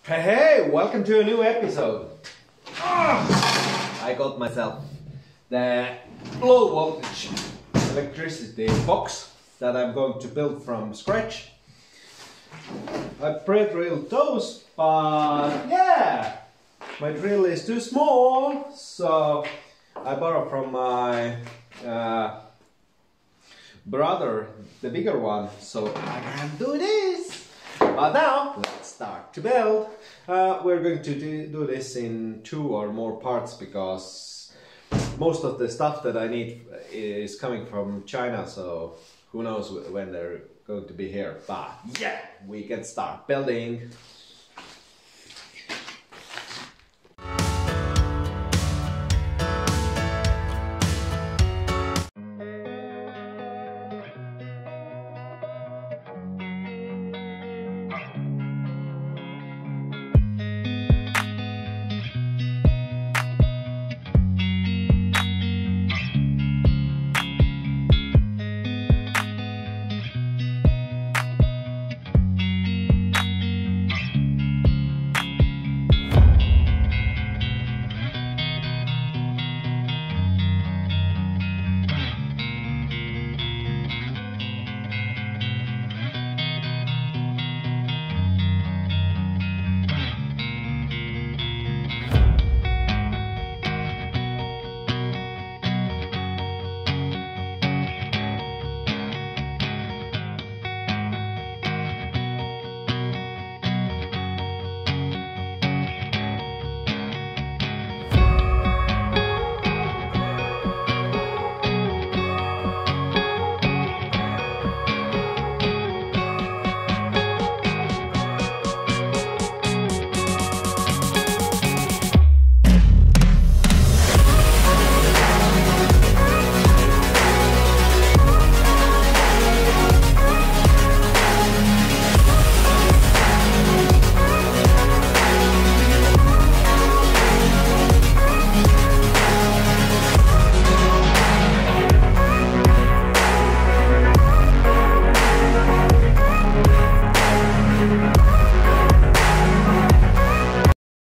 Hey, welcome to a new episode. I got myself the low voltage electricity box that I'm going to build from scratch. I pre-drilled those, but yeah, my drill is too small, so I borrowed from my brother the bigger one, so I can do this. But now, let's start to build. We're going to do this in 2 or more parts because most of the stuff that I need is coming from China, so who knows when they're going to be here. But yeah, we can start building.